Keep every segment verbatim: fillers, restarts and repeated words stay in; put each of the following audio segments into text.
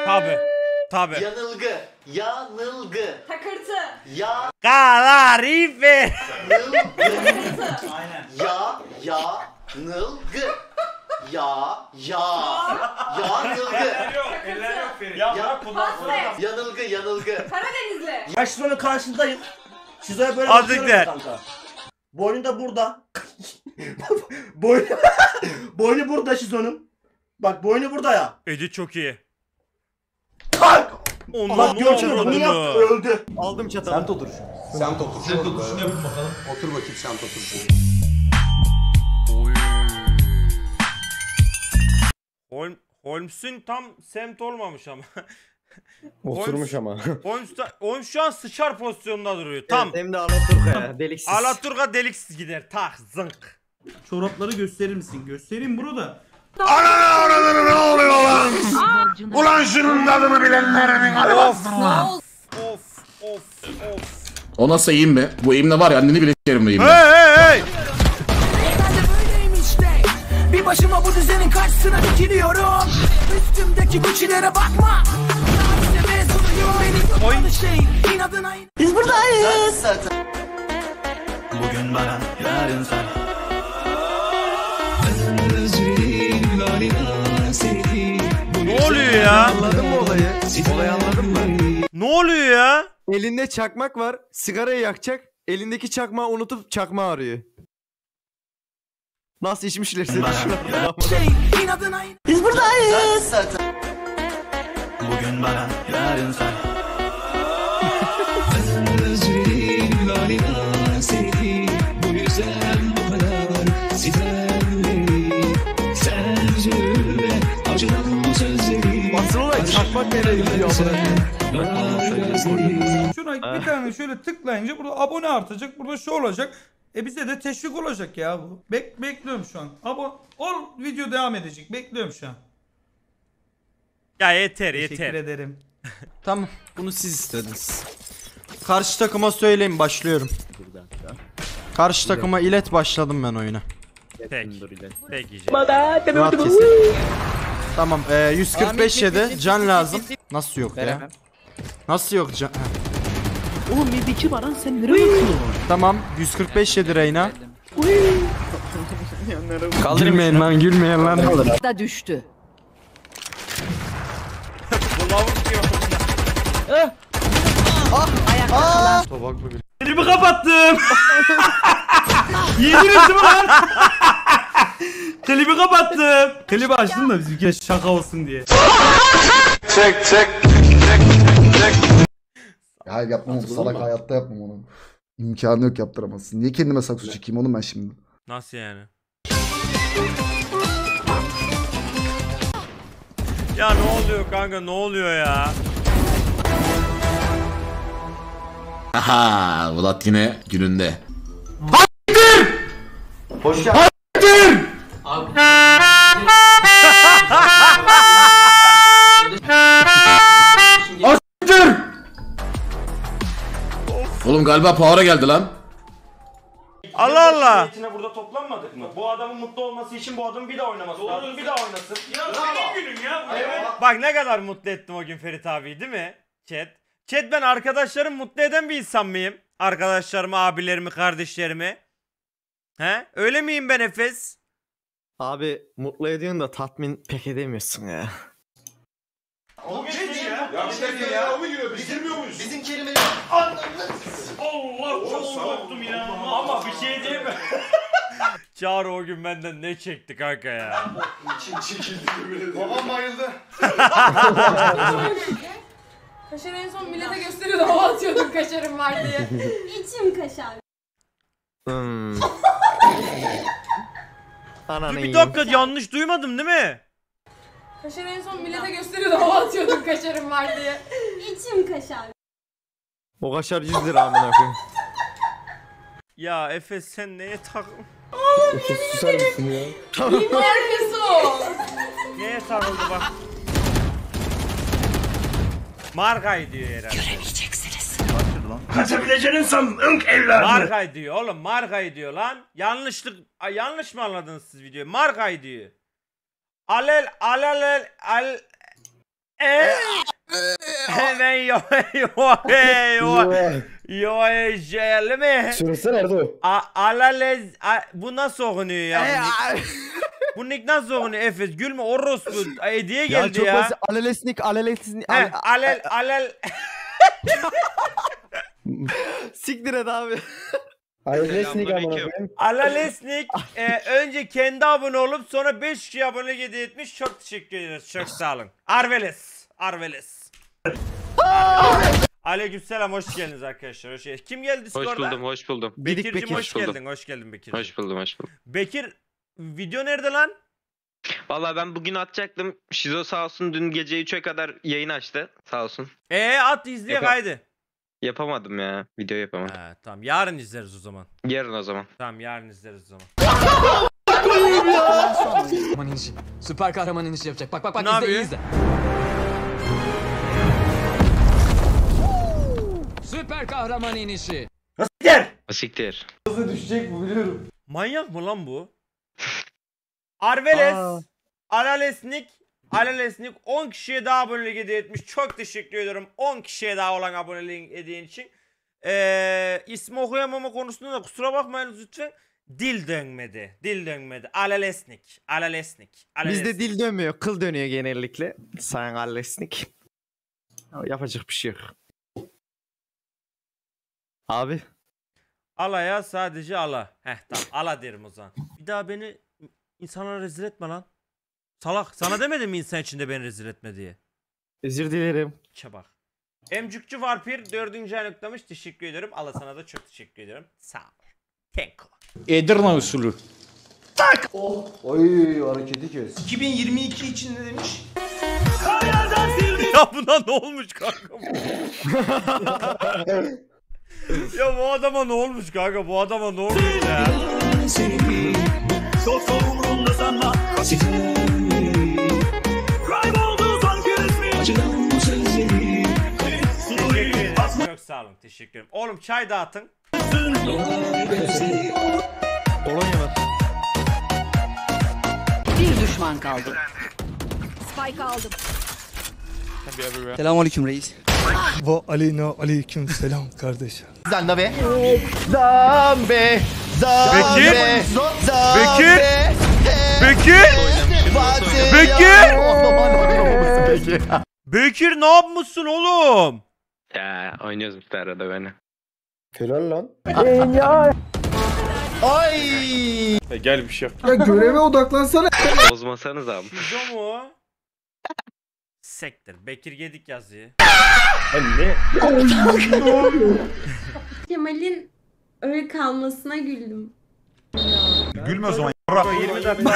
Tabi. Tabi. Yanılgı. Yanılgı. Takırtı. Ya. Kalarife. Nılgı. Aynen. Ya. Ya. Nılgı. Ya. Ya. Yanılgı. Eller yok. Eller yok Ferit. Ya. Ya. Yanılgı. Yanılgı. Karadenizli. Ben Şizo'nun karşısındayım. Şizo'ya böyle Azıcık bakıyorum de. kanka. Boynu da burada. boynu, boynu burada Şizo'nun. Bak boynu burada ya. Edi çok iyi. Kalk! Onun Bak Gökçen'e bunu onu. yaptı öldü. Aldım çatalı. Semt otur. Semt otur. Semt otur. Şuna bir bakalım. Otur bakayım semt otur. Holm Holmes'un tam semt olmamış ama. Oturmuş ama. Holmes, da, Holmes şu an sıçar pozisyonunda duruyor. Tam. Evet, hem de Alaturka deliksiz. Alaturka deliksiz gider. Tak zınk. Çorapları gösterir misin? Göstereyim burada. Ana oranın ne oluyor lan? Ulan şunun adını bilenlerimin adı Of. Of of of. O nasıl eğim mi? Bu eğimle var ya anneni bile s**erim bu eğimle. Hey hey hey. Bir başıma bu düzenin karşısına dikiliyorum. Üstümdeki güçlere bakma. Oy. Biz buradayız. Bugün bana, yarın sana. Ne oluyor ya? Anladın mı olayı? Olayı anladın mı? Ne oluyor ya? Elinde çakmak var. Sigarayı yakacak. Elindeki çakmağı unutup çakmağı arıyor. Nasıl içmişler seni şuna? Biz buradayız. Bugün bana, yarın sana. Asıl olay çakmak nereye gidiyor? Şuna bir tane şöyle tıklayınca burada abone artacak. Burada şu olacak. E bize de teşvik olacak ya bu. Bek bekliyorum şu an. Abone ol, video devam edecek. Bekliyorum şu an. Ya yeter Teşekkür yeter. ederim. Tamam, bunu siz istediniz. Karşı takıma söyleyin, başlıyorum. Karşı takıma ilet, başladım ben oyuna. Peki. Peki. Rahat kesin. Tamam, e, yüz kırk beş yedi can lazım. Nasıl yok ya? Nasıl yok can? Oğlum yediki var lan, sen nereye bakıyorsun? Tamam, yüz kırk beş yedi Reyna. Gülmeyin lan, gülmeyin lan. Da düştü. Bu lavuk diyor. Klib'i kapattım. Yediniz mi lan? Klibi kapattım. Klibi açtım da bizimki şaka olsun diye. Çek çek. Hayır yapmam onu. Salak hayatta yapmam onu. İmkanı yok yaptıramazsın. Niye kendime saksı çekeyim oğlum ben şimdi? Nasıl yani? Ya ne oluyor kanka, ne oluyor ya? Aha Vlad yine gününde. Hayır! Hoş geldin. Hayır! Hayır! Oğlum galiba power'a geldi lan. Allah Allah. Burada toplanmadık mı? Bu adamın mutlu olması için bu adamın bir daha oynaması lazım. Bir daha oynasın. Ya senin günün ya. Evet. Bak ne kadar mutlu ettim o gün Ferit abi, değil mi? Chat. Chat, ben arkadaşlarımı mutlu eden bir insan mıyım? Arkadaşlarımı, abilerimi, kardeşlerimi. He? Öyle miyim ben Efes? Abi mutlu ediyorsun da tatmin pek edemiyorsun ya. O geçti ya. Ya bir dakika ya. O mu giriyor? Bitirmiyor muyuz? Bizim kelimeleri... Allah çok korktum ya. Ama bir şey değil mi? Çağrı o gün benden ne çekti kanka ya? İçin çekildi böyle. Babam bayıldı. Kaşar en son millete gösteriyordu, hava atıyordum kaşarım var diye. İçim kaşar. Hmm. Ananı Bir yiyeyim. dakika, yanlış duymadım değil mi? Kaşar en son millete gösteriyordu, hava atıyordum kaşarım var diye. İçim kaşar. O kaşar yüz lira amına koyayım. Ya Efes sen neye tak... Susar mısın ya? Kim markası o? Neye sarıldı bak. Markay diyor herhalde. Göremeyeceksiniz. Kaçabileceğini sandın evladım. Markay diyor oğlum, markay diyor lan. Yanlışlık, Ay, yanlış mı anladınız siz videoyu? Markay diyor. Alel alel al Eee. Hemen yo yo yo yo yo mi? Şurası nerede o? Alalez bu nasıl okunuyor ya? Bu nick nasıl okunuyor Efes? Gülme orospu hediye geldi ya. Ya çok basit. Alelesnik alelesnik. He, alel alel. Siktir et abi. Ailesnik amına koyayım. Alalesnik e, önce kendi abone olup sonra beş kişi abone hediye etmiş. Çok teşekkür ederiz. Çok sağ olun. Arveles. Arveles. Aleykümselam, hoş geldiniz arkadaşlar. Hoş geldiniz. Kim geldi Discord'a? Hoş buldum, hoş buldum. Bekir'cim Bekir. hoş Hoş geldin. Hoş geldin Bekir. Hoş buldum, hoş buldum. Bekir video nerede lan? Vallahi ben bugün atacaktım. Şizo sağ olsun dün gece üçe kadar yayın açtı. Sağ olsun. Ee at izleye Yapam- kaydı. Yapamadım ya. Video yapamadım. Ha, tamam yarın izleriz o zaman. Yarın o zaman. Tamam yarın izleriz o zaman. Kahraman inişi. Süper kahraman inişi yapacak. Bak bak bak Ne izle yapıyor? iyi izle. Süper kahraman inişi. Gel. Asiktir. Manyak mı lan bu? Arveles, Aa. Alalesnik, Alalesnik on kişiye daha abonelik hediye etmiş. Çok teşekkür ediyorum on kişiye daha olan abonelik hediyen için. Ee, ismi okuyamama konusunda da kusura bakmayın lütfen. Dil dönmedi. Dil dönmedi. Alalesnik. Alalesnik. Alalesnik. Bizde dil dönmüyor, kıl dönüyor genellikle. Sayın alelesnik. Yapacak bir şey yok. Abi. Alaya sadece ala. Heh tamam ala derim o zaman. Bir daha beni insanlara rezil etme lan. Salak sana demedim mi insan içinde beni rezil etme diye. Özür dilerim. Çabak. Emcükçü Varpir dördüncü ay noktamış. Teşekkür ederim. Allah sana da çok teşekkür ederim. Sağ ol. Tenko. Edirne usulü. Oy hareketi kes. iki bin yirmi iki için ne demiş? Ya buna ne olmuş kanka? Ya bu adama ne olmuş kanka? Bu adama ne olmuş ya? Teşekkür ederim. Çok sağ olun. Teşekkür ederim. Oğlum çay dağıtın. Polonya var. Bir düşman kaldı. Spike aldım. Selamünaleyküm reis. Ve aleyna aleyküm selam kardeşim. Zanbe. Bekir! Zambe. Bekir! Zambe. Bekir! Bekir! Bekir! Bekir ne yapmışsın oğlum? Ya oynuyoruz işte arada beni. Helal lan. Ay! Gel bir şey yap. Ya göreve odaklansana. Bozmasanız abi. Şizo mu? Sektir. Bekir Gedik yazıyor. Ne? Kemal'in öyle kalmasına güldüm. Gülme o zaman. yirmi dakika.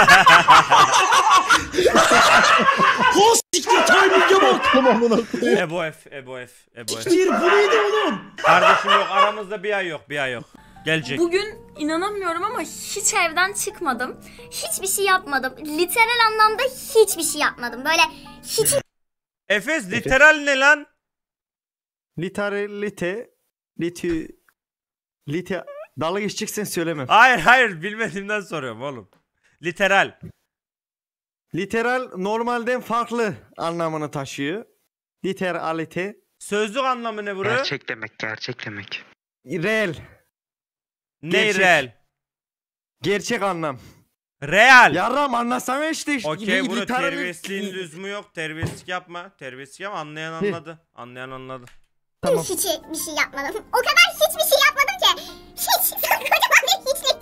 Ebo F, Ebo F, Ebo F. Bu neydi oğlum? Kardeşim yok aramızda bir ay yok, bir ay yok. Gelecek. Bugün inanamıyorum ama hiç evden çıkmadım. Hiçbir şey yapmadım. Literal anlamda hiçbir şey yapmadım. Böyle hiç... Efes literal ne lan? Literalite. Liti. Lite. Dalga geçeceksen söylemem. Hayır hayır bilmediğimden soruyorum oğlum. Literal. Literal normalden farklı anlamını taşıyor. Literalite. Sözlük anlamı ne bro? Gerçek demek, gerçek demek. Real. Ne gerçek. real? Gerçek anlam. Real. Yarram anlasana işte. Okey Li- bro literal- terbiyesizliğin lüzumu yok. Terbiyesizlik yapma. Terbiyesizlik yapma anlayan anladı. Anlayan anladı. Tamam. Hiç bir şey yapmadım. O kadar hiçbir şey yapmadım ki. Hiç. Kocaman bir hiçlik.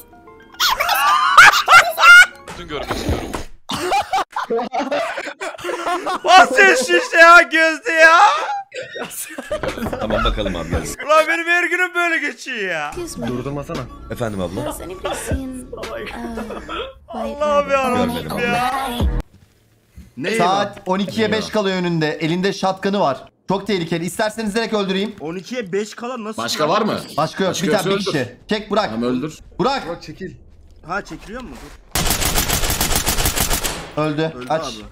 Bütün görmek istiyorum. Basın şişe ya gözde ya. Tamam bakalım abi. Ulan benim her günüm böyle geçiyor ya. Durdurmasana. Efendim abla. Seni bilsin. Allah'ım yarabbim ya. Saat on ikiye beş kalıyor önünde. Elinde shotgun'ı var. Çok tehlikeli. İsterseniz direkt öldüreyim. on ikiye beş kala nasıl? Başka var mı? Başka yok. Başka Bir tane bir yoksa kişi. Çek Burak. Tamam öldür. Burak. Burak çekil. Ha çekiliyor mu? Dur. Öldü. Öldü Aç. abi.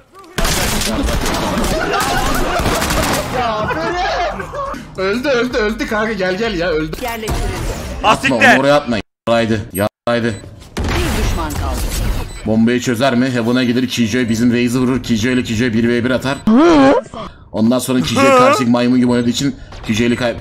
Öldü öldü öldü kanka gel gel ya öldü. Yerleştirildi. Asikte. Oraya atma. Yaraydı. Yaraydı. Bir düşman kaldı. Bombayı çözer mi? Heaven'a gider, Killjoy bizim Raze'i vurur. Killjoy ile Killjoy bir ve bir atar. Ondan sonra Killjoy karşı maymun gibi oynadığı için Killjoy'li kayb...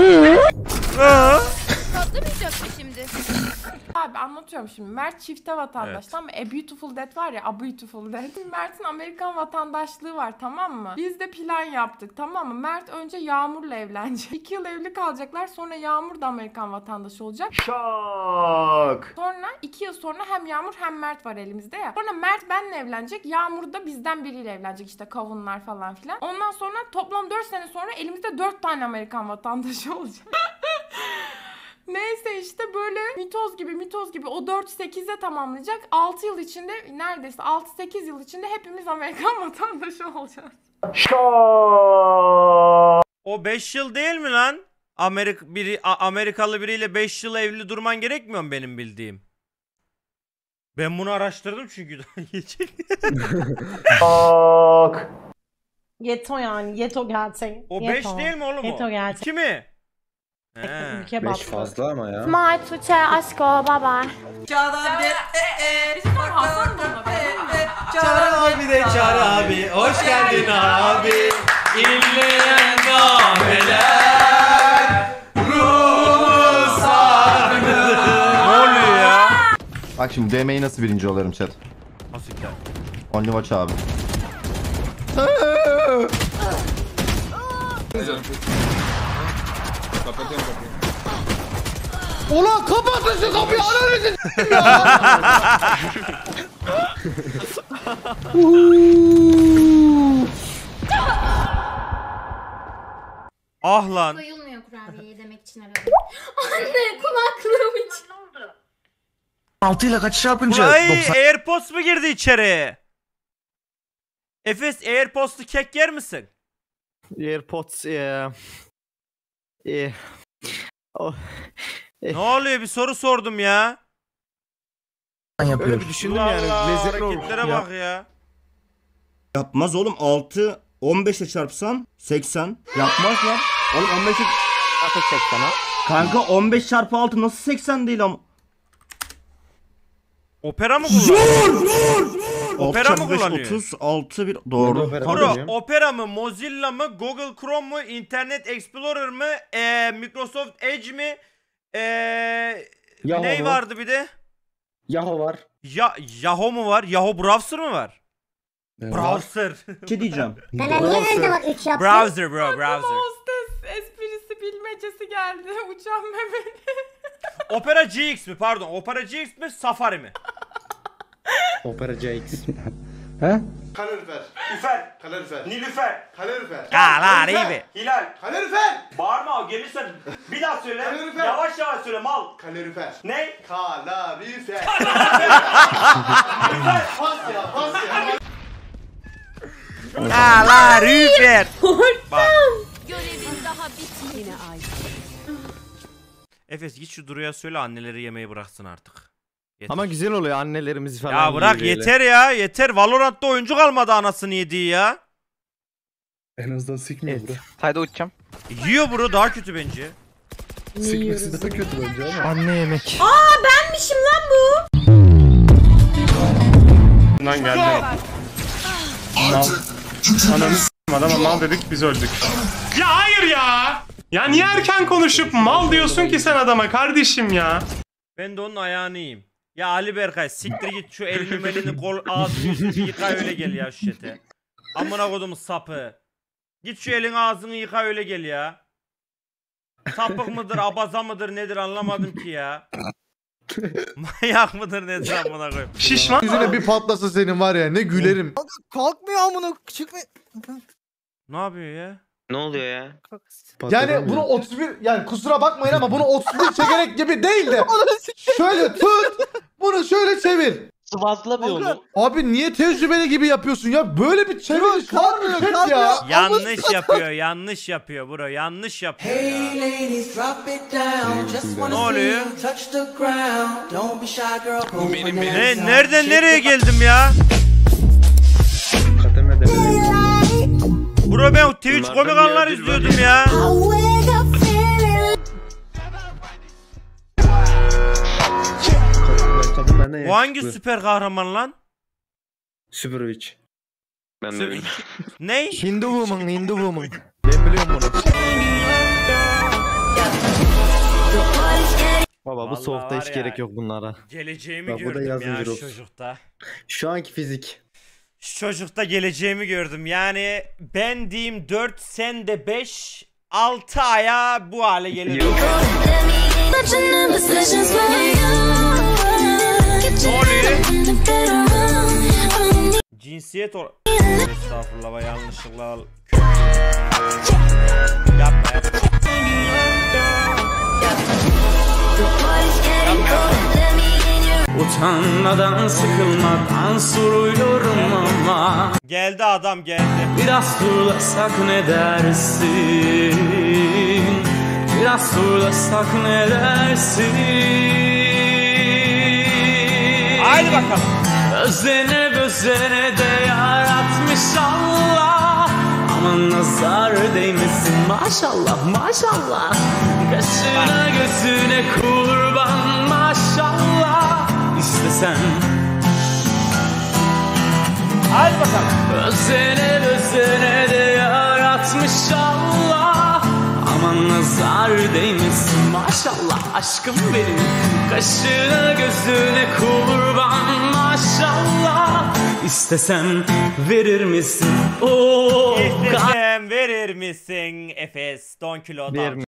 Patlamayacak mı şimdi? Abi anlatıyorum şimdi. Mert çifte vatandaş, Evet. tamam mı? A Beautiful Dead var ya, A Beautiful Dead. Mert'in Amerikan vatandaşlığı var, tamam mı? Biz de plan yaptık, tamam mı? Mert önce Yağmur'la evlenecek. İki yıl evli kalacaklar, sonra Yağmur da Amerikan vatandaşı olacak. Şok. Sonra iki yıl sonra hem Yağmur hem Mert var elimizde ya. Sonra Mert benimle evlenecek, Yağmur da bizden biriyle evlenecek, işte kavunlar falan filan. Ondan sonra toplam dört sene sonra elimizde dört tane Amerikan vatandaşı olacak. Neyse işte böyle mitoz gibi mitoz gibi o dört sekize tamamlayacak. altı yıl içinde, neredeyse altı sekiz yıl içinde hepimiz Amerikan vatandaşı olacağız. O beş yıl değil mi lan? Amerik biri A- Amerikalı biriyle beş yıl evli durman gerekmiyor mu benim bildiğim? Ben bunu araştırdım çünkü. Şok. Yeto yani. Yeto gerçek. O beş değil mi oğlum o? Yeto gerçek. iki mi? He. Ülke beş battı. fazla ama ya. Smart Tuğçe aşko baba. Çağrı abi de Çağrı abi. Hoş geldin abi. İnleyen nameler. Ruhu sardı. Ne oluyor ya? Bak şimdi D M'yi nasıl birinci olurum chat? Nasıl ki? Only watch abi. Ulan kapatın şu kapıyı, ananızı ya. Ah lan. Koyulmuyor kurabiyeye demek için aradım. Anne kulaklığım için. altı ile kaçış yapınca Ay AirPods mu girdi içeri? Efes AirPods'lu kek yer misin? AirPods ya. Eh. Oh. Ne oluyor, bir soru sordum ya. Öyle bir düşündüm yani. Allah, Lezzetli olur. hareketlere bak ya. Yapmaz oğlum, altı on beşe çarpsan seksen. Yapmaz lan. Oğlum on beşe... Nasıl seksen ha? Kanka on beş çarpı altı nasıl seksen değil ama? Opera mı kullanıyor? altı Opera mı çarpı beş, kullanıyor? otuz altı bir doğru. Opera. Bro, Tabii. Opera mı, Mozilla mı, Google Chrome mu, Internet Explorer mı, ee, Microsoft Edge mi, ee, Yahoo ne mu? vardı bir de? Yahoo var. Ya Yahoo mu var? Yahoo Browser mı var? Browser. Bir şey diyeceğim. Browser bro, browser. Hostes esprisi bilmecesi geldi. Uçan memeli. Opera G X mi? Pardon. Opera G X mi? Safari mi? Opera C X. Kalorifer. Üfer. Kalorifer. Nilüfer. Kalorifer. Ya lan iyi be. Hilal. Kalorifer. Bağırma, gelirsen bir daha söyle. Kalorifer. Yavaş yavaş söyle mal. Kalorifer. Ne? Kalorifer. Pas ya, pas ya. Ala Rüfer. Bak. Görevin daha bitmedi. Yine ay. Efes git şu Duru'ya söyle anneleri yemeği bıraksın artık. Yeter. Ama güzel oluyor annelerimizi falan. Ya bırak yiyor böyle. yeter ya, yeter. Valorant'ta oyuncu kalmadı anasını yediği ya. En azından sikmiyor bro. Haydi uçacağım. Yiyor bro, daha kötü bence. Sikmesi daha kötü bence ama. Anne yemek. Aa benmişim lan bu. Bundan geldi. Mal. Ananı s**tim adama mal dedik biz öldük. Ya hayır ya! Ya niye erken konuşup mal diyorsun ki sen adama kardeşim ya? Ben de onun ayağını yiyeyim. Ya Ali Berkay siktir git şu elini melini kol ağzını yüzünü yıka öyle gel ya şu şete. Amına kodumun sapı. Git şu elin ağzını yıka öyle gel ya. Sapık mıdır, abaza mıdır nedir anlamadım ki ya. Manyak mıdır nedir amına koyayım. Şişman. Yüzüne bir patlasa senin var ya, ne gülerim. kalkmıyor amına çıkmıyor. Ne yapıyor ya? Ne oluyor ya? Yani bunu otuz bir, yani kusura bakmayın ama bunu otuz bir çekerek gibi değil de şöyle tut, bunu şöyle çevir. Sıvazlamıyor mu? Abi niye tecrübeli gibi yapıyorsun ya? Böyle bir çeviriş var mı chat ya? Yanlış yapıyor, yanlış yapıyor bro, yanlış yapıyor ya. Ne oluyor? Ne, nereden nereye geldim ya? Bro ben Twitch komik anlar izliyordum ya. kadın benden Bu hangi süper kahraman lan? Superwitch. Ben de Sü- bilmiyorum. Ne? Hindu woman, Hindu woman. Ben biliyorum bunu. Baba bu Vallahi soğukta var hiç ya, gerek yok bunlara. Geleceğimi Bak, bu da gördüm yazın ya şu Jirox. çocukta. Şu anki fizik. Şu çocukta geleceğimi gördüm. Yani ben diyeyim dört, sen de beş, altı aya bu hale gelir. Yok. Ne oluyor? Cinsiyet ol... Estağfurullah bak yanlışlıkla al. Yapma yapma. Utanmadan sıkılmadan soruyorum ama Geldi adam geldi. biraz turlasak ne dersin? Biraz turlasak ne dersin? Haydi bakalım. Özene gözene de yaratmış Allah. Aman nazar değmesin maşallah maşallah. Kaşına gözüne kurban maşallah. İstesen Haydi bakalım. özene özene de yaratmış Allah. Aman nazar değmesin maşallah aşkım benim. Kaşına gözüne kurban maşallah. İstesem verir misin? Oo, İstesem verir misin Efes Don Kilo'dan?